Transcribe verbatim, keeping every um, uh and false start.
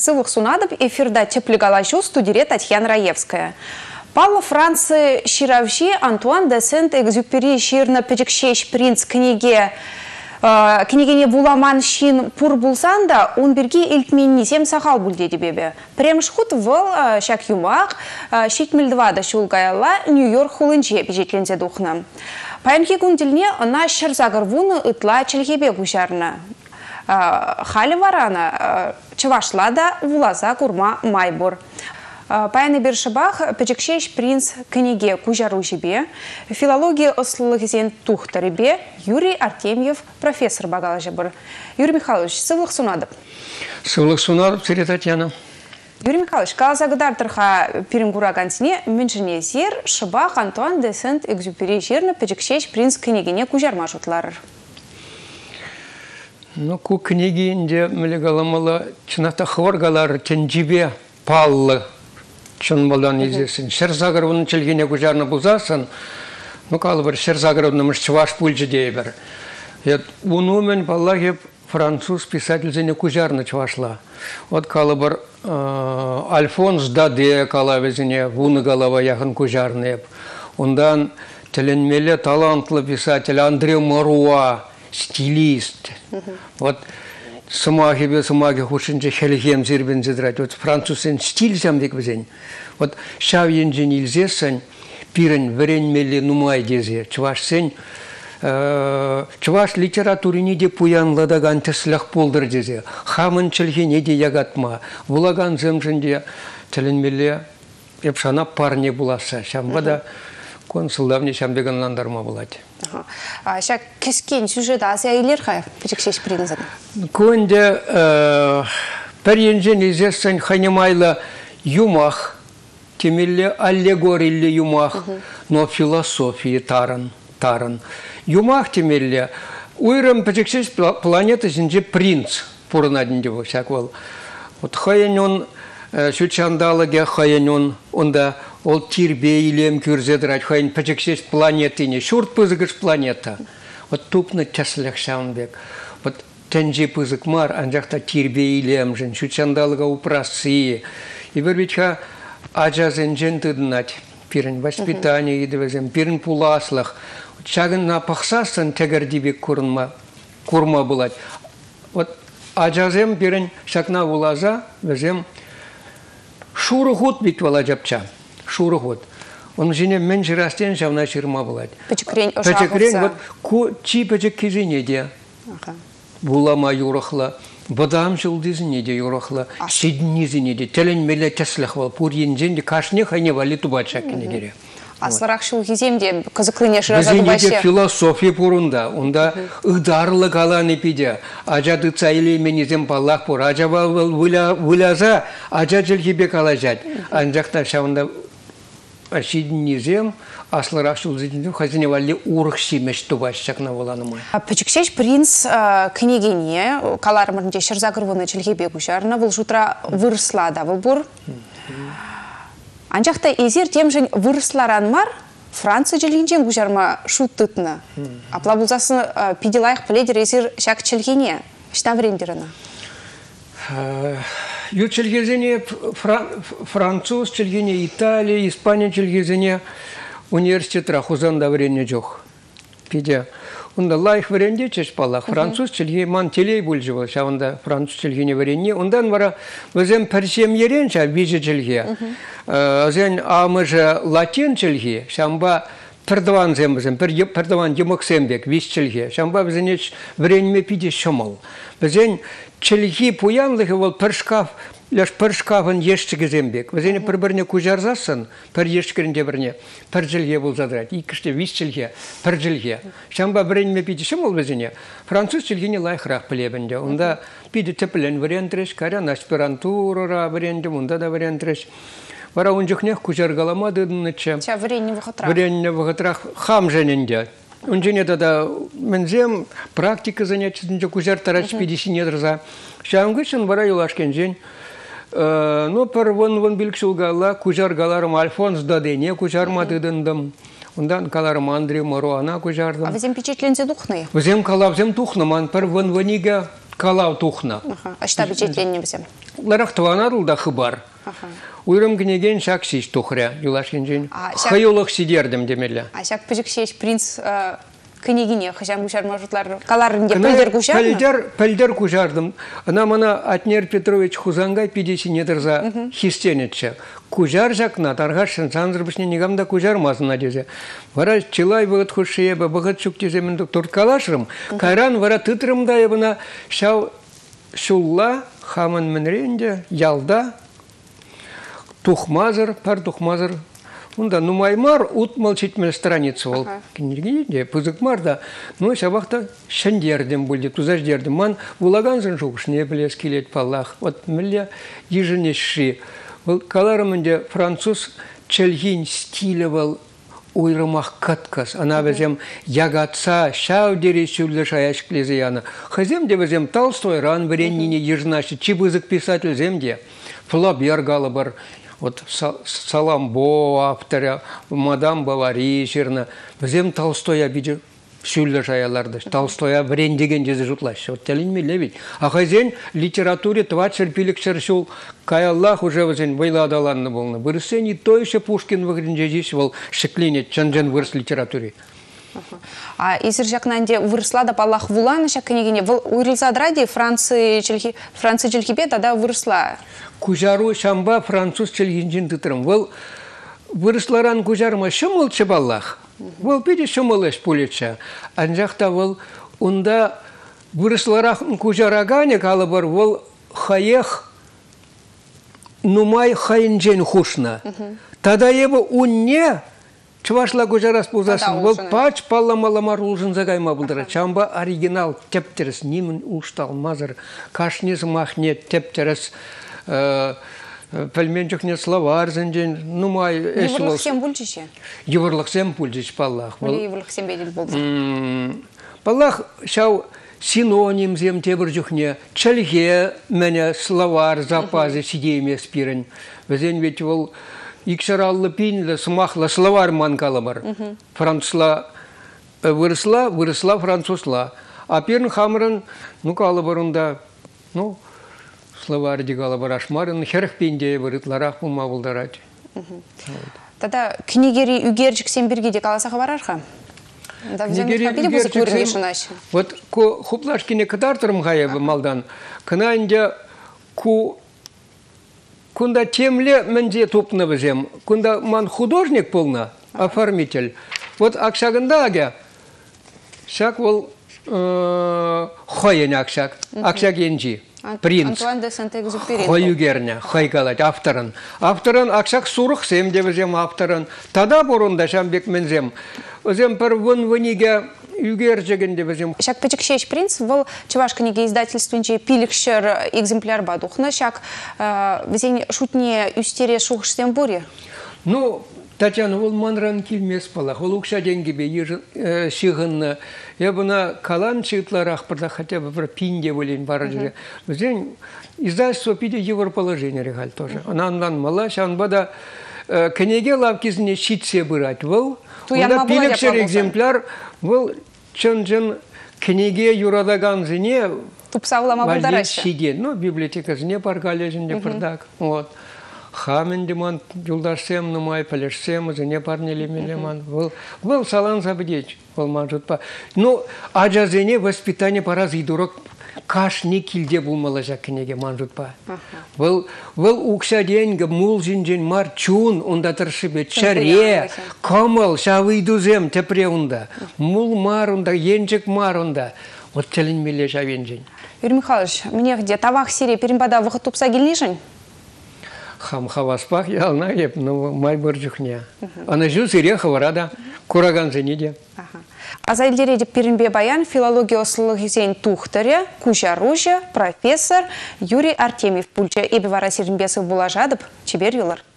Сывых сунадып эфирда теплегалашу студире Татьяна Раевская. Палла Франции Ширавши Антуан де Сент-Экзюпери ширна печекшеш принц книге книгене буламан шин пур булсанда, он берги илтменни сем сахал булдеди бебе. Премшхут выл шак юмақ, шекмелдвада шулгайла Нью-Йорк хулынче печетлензе духна. Паянки гундельне на шарзагарвуны ытла челгебе гушарна. Хали варана чавашлада вулаза курма майбур. Паяны бершабах печекшеш принц книге кужару жебе, филология ослылыгзен тухтаребе Юрий Артемьев профессор багала жебір. Юрий Михайлович, сывлық сунадып. Сывлық сунадып, Сире Татьяна. Юрий Михайлович, калазагдар тырха пирингурагансине меншіне зер шабах Антуан де Сент-Экзюпери жерні печекшеш принц книгене кужарма жұтларыр. Ну, ку книгинде мілегаламала чыната хваргалар тенжибе паллы. Чын балдан езесін. Шерзагыровның челгене күжарны бұлзасын, ну, калы бір Шерзагыровның мұш чываш пульжы дей бір. Уну мен балла кеп француз писательзіне күжарны чывашла. Вот калы бір Альфонс Даде кала везіне вуны голова яхын күжарны еп. Ондан тілінмелі талантлы писатель Андре Маруа, стилист. Вот Самаги бе самаги хушинче хелихем зирбен зидрать. Вот французен стиль замдек бізен. Вот шав енжен илзесен пирен верен мели нумай дезе. Чуваш сен чуваш литературине де пуянладаган теслях полдыр дезе. Хамын челхене де ягатма. Булаган земженде тілін мели епшана парне буласа. Шамбада консулдавне шамбеган ландарма булать. Шак кескен сюжет азиайлер хай печекшеш принцен. Көнде пер енжен изесен ханемайла юмах, темелле аллегорилле юмах, но философии таран, таран. Юмах темелле уйрам печекшеш планеты зинже принц пурнадинде во всяк вол. Вот хаянон шучандалаге хаянон онда ол тирбе илем күрзедрать хайн печекшеш планетине шурт пызыгыш планета. Вот тупны теслях шаунбек. Вот тенжи пызык мар анжакта тирбе илем жен шучандалага упрасы. И вербичка аджазен жен тыдынать. Пирен воспитание идвезем, пирен пуласлах. Чагын на пахсасын тегердибек курма курма булать. Вот аджазем пирен шакна улаза везем шурухут бит вала жапча. Шурухот. Он жене меньше растен, шавна ширма булать. Печекрень Печекрень вот ку чи печек кизине де. Булама юрахла. Бадам шулдизине де юрахла. Сиднизине де. Телен меле теслах вал. Пур енжен де кашне хайне вали тубачак кинегере. Асларах шул гиземде кызыклыне шыраза тубаще. Бізенеде философия пурунда. Онда ыдарлы каланы пиде. Ажады цайли менизем паллах пур. Ажаба выляза, ажа jelгебе калажат. Анжакта шавында Ашиднизем, асларах шулзиднизем, хазине вали урхси мешто башчакна воланымай. Печекшеш принц книгене, калармырнде Шерзагыровны челгебе гушарна, выл жутра вырслада вылбур. Анжакта эзер темжен вырсларан мар, Франция челгенжен гушарма шуттытны. Апла булзасын пиделайық пледер эзер шак челгене. Шта времдерына? Ю челгезене француз, челгене Италия, Испания челгезене университет рахузан давренне жох. Пиде. Онда лайх варенде чеш палах. Француз челге ман телей бульжывал. Шаванда француз челгене варенне. Ондан вара вазем персем ерен ша виже челге. Азен амыжа латин челге. Шамба пердаван зембазем, пердаван демоксембек, виш челге. Шамба вазенеч варенме пиде шамал. Вазен челги пуянлығы ол пір шкаф, ләш пір шкафын ешчігі зембек. Вазене пір біріне күжарзасын, пір ешчігірінде біріне, пір жылге бұл задырады. Икіште вис жылге, пір жылге. Шамба бірінме пейдешім ол вазене. Француз жылгене лайқырақ білебінде. Онда пейді тіпілін вариантреш, карян аспирантурара вариандым, онда да вариантреш. Вара онжықнех күжаргаламады дынычы. Ча варенне вғытрақ. Варенне вғытрақ хам женінде. Унжене да мензем практика занятия кузер тарач пятьдесят недрза. Шамгышын вара юлашкен жен. Но пер вон вон билкшулгала кузер галарым Альфонс Дадене кузер мадыдындым. Ундан каларым Андре Маруана кузердым. А везем впечатлензе духны? Везем калавзем тухныман пер вон вонига калау тухна. Ашта бюджетленне бізем. Ларах тванарыл да хыбар. Уйрым гнеген шак сиш тухря, юлашкен жен. Хайолық сидердім демелі. А шак пыжықшеш принц княгине, хашам кушар мажутлар, каларынде пөлдер кушар? Пөлдер, пөлдер кушардым. Ана мана Атнер Петрович Хузангай пидесі недірза хистенетші. Кужар жақна, тарғашын санзыр бішне негамда кужар мазына дезе. Вара чилай бұғыт хұшы ебі, бұғыт шүк дезе мінді тұрткалашырым. Кайран вара тытрымда ебіна шау шулла хамын мінренде, ялда, тухмазыр, пар тухмазыр. Онда нумаймар утмал читмел страница ол. Кенергенде пызыкмар да. Ну шабақта шендердем болды, тузаждердем. Ман улаганзын жоғышне білес келет паллах. Вот мілі еженеші. Каларымынде француз челгин стилевал ойрымақ каткас. Ана бізем ягатса, шау дері сүлді шаяш клезе яны. Хазем де бізем Толстой ран вареннине ежнаші. Чибызык писатель земде. Флабер галы бар. Вот Саламбо авторя, мадам Бавари жерна. Бізем Толстой обиде сүлді шаяларды. Толстой врендеген жезі жұтлаш. Вот тәлін мелі бейд. А хазен литературе твачер пилік шаршул каяллах уже візен вайладаланны болны. Вырысен и то еще Пушкин вғырын жезіш бол шекленет чан-жан вырыс литературе. А изір жақнанде вырысла да паллах вуланы шак кенегене. Уйрылса дради Франция челхипе тада вырысла. Кужару шамба француз челгенжин тытрым. Вол вырысларан кужарма шымыл чебаллах. Вол пиде шымыл эш полеча. Анжақта вол онда вырысларах кужарагане калы бар вол хаех нумай хайынжен хушна. Тада ебі унне чывашла кужарас пузасын. Вол пач палламаламар улжын загайма бұлдыра. Чамба оригинал тептерес нимін улштал мазыр. Кашнез махне тептерес пельменчик не словарь зенден, ну май. Еврлых сем бульчище. Еврлых сем бульчич паллах. Еврлых сем бедел болды. Паллах шау синоним зем тебіржухне, чалге мене словарь запазы сидейме спирен. Везен ведь вол икшараллы пинлі смахлы словарь манкалы бар. Французла вырысла, вырысла французла. А перн хамрын, ну калы барында, ну словарь дегала барашмарын, херх пенде вырытларах пулма булдарать. Тада книгери үгерчик сен бірге де каласаға барарха? Книгери үгерчик вот хуплашкине катартырым ғайыбы малдан. Кынанде ку кунда темле менде топны бізем. Кунда ман художник полна, оформитель. Вот акшагында аге, шак ол хойен акшак, акшак енжи. Принц. Антуан де Сент-Экзюпери. Хойюгерне, хойгалать, авторын. Авторын акшак сурық сем девізем авторын. Тада бұрында шамбек мензем. Өзем пір вон выныге үгержеген девізем. Шак печекшеш принц, вол чываш книги издательственче пилікшер экземпляр бадухна. Шак везен шутне үстере шуғышсен бұре? Ну, Татьяна, ол манран келмес палақ. Ол ұқша денгебе шиғынны. Я бұна калан чиытларах бірда хотя бы бір пинде болейін бары жүре. Бізден издательство пиде евроположение регаль тоже. Анан мала, шанбада кенеге лавкизіне шитсе бұрат. Ол пилікшер экземпляр, ол чын-чын кенеге юрадаган зіне валден шиден. Ну, библиотека зіне паргалі жінде бірдак. Вот. Хамен деман юлдашсем, нумай палешсем, зіне парнелемелеман. Вол салан забдеть, вол манжут па. Ну, аджа зіне воспитание параз идурок каш не килде булмала жаккенеге манжут па. Вол укша деньги мул жинжен мар чун, онда тыршыбе чаре, камыл, шавыйдузем тепре онда. Мул мар онда, енчик мар онда. Вот челин меле жавенжен. Юрий Михайлович, мне где тавах серия перембада выход тупса гельнишень? Хам хаваспах ялна еп, ну май боржухня. Ана жу сире хаварада, кураган зениде. Азайлереде перенбе баян филология ослылығызен тухтаре, куча ружа, профессор Юрий Артемьев пульча эбі вара серінбесі була жадып, чебер юлар.